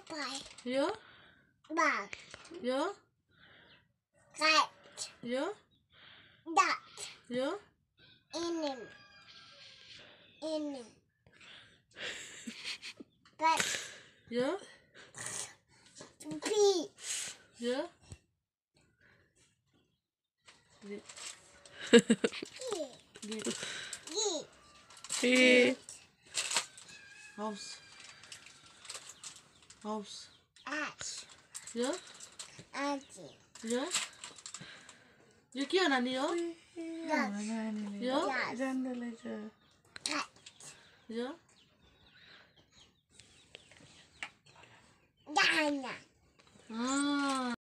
Bye. Yo. Bye. Yo. Cat. Yo. Duck. Yo. In him. But Yo. bee. Yo. Yee. Git. Yee. Hey. House. House. Ash. Yo. Auntie. Yo. Yo क्या नानी हो? Yo. Cat. Yo. Dana. Ah.